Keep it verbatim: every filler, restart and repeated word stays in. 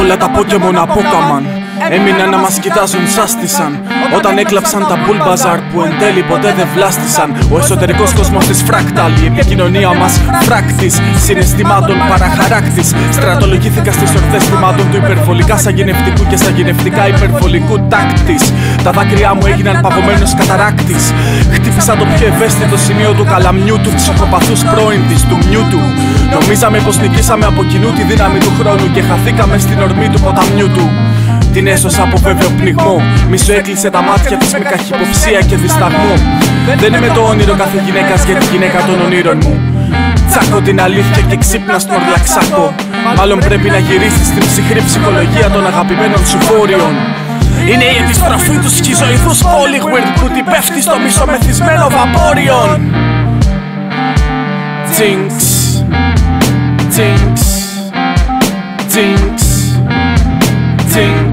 Όλα τα Pokemon απόκαμαν, έμειναν να μας κοιτάζουν, σάστησαν. Όταν έκλαψαν τα Bulbasaur που εν τέλει ποτέ δεν βλάστησαν. Ο εσωτερικός κόσμος της Fractal, η επικοινωνία μας φράκτης συναισθημάτων παραχαράκτης. Στρατολογήθηκα στις ορθές θυμάτων του υπερβολικά σαγηνευτικού και σαγηνευτικά υπερβολικού τάκτης. Τα δάκρυά μου έγιναν παγωμένος καταράκτης. Χτύπησα το πιο ευαίσθητο σημείο του καλαμιού του ψυχοπαθούς πρώην της, του Μιούτου. Νομίζαμε πως νικήσαμε από κοινού τη δύναμη του χρόνου και χαθήκαμε στην ορμή του ποταμιού του. Την έσωσα από βέβαιο πνιγμό. Μη σου έκλεισε τα μάτια της με καχυποψία και δισταγμό. Δεν είμαι το όνειρο κάθε γυναίκας για τη γυναίκα των ονείρων μου. Τσάκω την αλήθεια και ξύπνα στον ορλαξάκο. Μάλλον πρέπει να γυρίσεις στην ψυχρή ψυχολογία των αγαπημένων σου βόρειων. Είναι η επιστροφή του σχιζοειδούς Poliwhirl που την πέφτει στο μισομεθυσμένο Vaporeon. Jinx, Jinx, Jinx, Jinx.